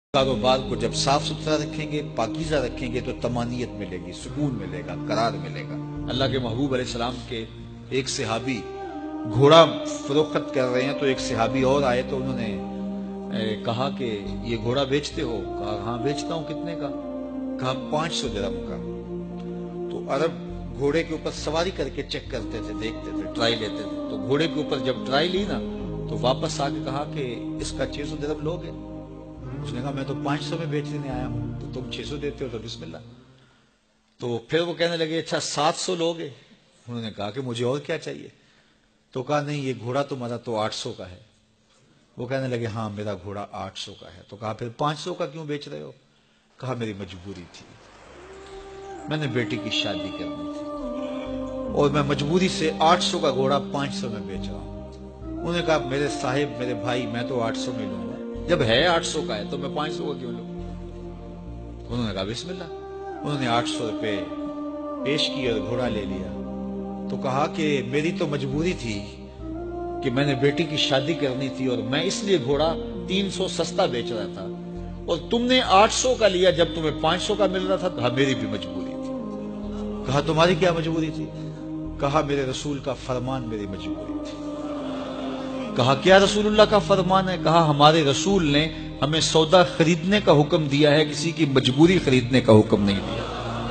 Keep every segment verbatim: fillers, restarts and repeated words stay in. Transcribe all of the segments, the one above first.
کاروبار کو جب صاف ستھرا رکھیں گے، پاکیزہ رکھیں گے تو طمانینت ملے گی، سکون ملے گا، قرار ملے گا۔ اللہ کے محبوب علیہ السلام کے ایک صحابی گھوڑا فروخت کر رہے ہیں تو ایک صحابی اور آئے تو انہوں نے کہا کہ یہ گھوڑا بیچتے ہو؟ کہا ہاں بیچتا ہوں۔ کتنے کا؟ کہا پانچ سو درہم کا۔ تو عرب گھوڑے کے اوپر سواری کر کے چیک کرتے تھے، دیکھتے تھے، ٹرائی لیتے تھے۔ تو گھوڑے کے اوپر جب ٹرائی لی نا تو واپس آ کے کہا کہ اس کا چھ سو درہم لوگے؟ اس نے کہا میں تو پانچ سو میں بیچنے آیا ہوں، تو تم چھ سو دیتے ہو تو بسم اللہ۔ تو پھر وہ کہنے لگے اچھا سات سو لوگے؟ انہوں نے کہا کہ مجھے اور کیا چاہیے؟ تو کہا نہیں یہ گھوڑا تمہارا تو آٹھ سو کا ہے۔ وہ کہنے لگے ہاں میرا گھوڑا آٹھ سو کا ہے۔ تو کہا پھر پانچ سو کا کیوں بیچ رہے ہو؟ کہا میری مجبوری تھی، میں نے بیٹی کی شادی کرنی تھی اور میں مجبوری سے آٹھ سو کا گھوڑا پانچ سو میں بیچ رہا ہوں۔ انہوں نے کہا میرے صاحب میرے بھائی میں تو آٹھ سو میں لوں گا، جب ہے آٹھ سو کا ہے تو میں پانچ سو کا کیوں لوں؟ انہوں نے کہا بسم اللہ۔ انہوں نے آٹھ سو روپے پیش کی اور گھوڑا لے لیا۔ تو کہا کہ میری تو مجبوری تھی کہ میں نے بیٹی کی شادی کرنی تھی اور میں اس لیے گھوڑا تین سو سستا بیچ رہا تھا، اور تم نے آٹھ سو کا لیا جب تمہیں پانچ سو کا مل رہا تھا۔ کہا میری بھی مجبوری تھی۔ کہا تمہاری کیا مجبوری تھی؟ کہا میرے رسول کا فرمان میری مجبوری تھی۔ کہا کیا رسول اللہ کا فرمان ہے؟ کہا ہمارے رسول نے ہمیں سودا خریدنے کا حکم دیا ہے، کسی کی مجبوری خریدنے کا حکم نہیں دیا۔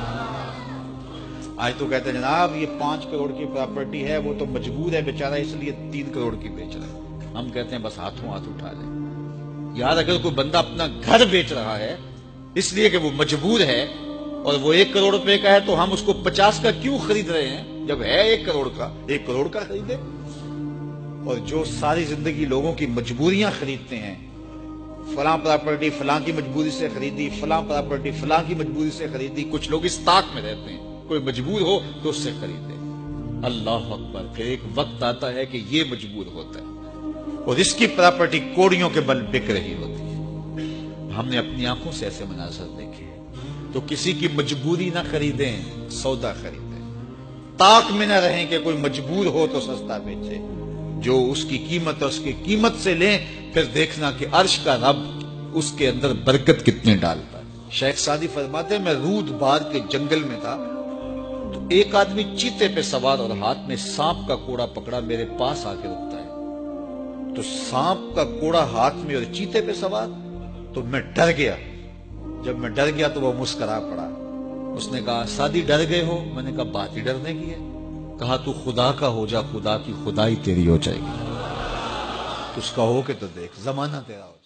آج تو کہتے ہیں جناب یہ پانچ کروڑ کی پراپرٹی ہے، وہ تو مجبور ہے بیچارہ اس لیے تین کروڑ کی بیچ رہا ہے۔ ہم کہتے ہیں بس ہاتھوں ہاتھ اٹھا لیں۔ یار اگر کوئی بندہ اپنا گھر بیچ رہا ہے اس لیے کہ وہ مجبور ہے اور وہ ایک کروڑ روپے کا ہے تو ہم اس کو پچاس کا کیوں خرید رہے ہیں؟ جب ہے ایک کروڑ کا، ایک کروڑ کا خریدے۔ اور جو ساری زندگی لوگوں کی مجبوریاں خریدتے ہیں، فلاں پراپرٹی فلاں کی مجبوری سے خریدی، فلاں پراپرٹی فلاں کی مجبوری سے خریدی، کچھ لوگ اس طاق میں رہتے ہیں کوئی مجبور ہو تو اس سے خریدے۔ اللہ اکبر، پھر ایک وقت آتا ہے کہ یہ مجبور ہوتا ہے اور اس کی پراپرٹی کوڑیوں کے بل بک رہی ہوتی ہے۔ ہم نے اپنی آنکھوں سے ایسے مناظر دیکھے ہیں۔ تو کسی کی مجبوری نہ خریدیں، سودا خریدیں۔ طاق میں نہ رہیں کہ کوئی مجبور ہو تو سستا بیچے۔ جو اس کی قیمت ہے اس کی قیمت سے لیں، پھر دیکھنا کہ عرش کا رب اس کے اندر برکت کتنے ڈالتا ہے۔ شیخ سعدی فرماتے ہیں میں رود بار کے جنگل میں تھا تو ایک آدمی چیتے پہ سوار اور ہاتھ میں سانپ کا کوڑا پکڑا، میرے پاس آ کے رکتا ہے۔ تو سانپ کا کوڑا ہاتھ میں اور چیتے پہ سوار، تو میں ڈر گیا۔ جب میں ڈر گیا تو وہ مسکرا پڑا۔ اس نے کہا سعدی ڈر گئے ہو؟ میں نے کہا بات ہی ڈرنے کی ہے۔ کہا تو خدا کا ہو جا، خدا کی خدائی تیری ہو جائے گی۔ تو اس کا ہو کے تو دیکھ، زمانہ تیرا ہو۔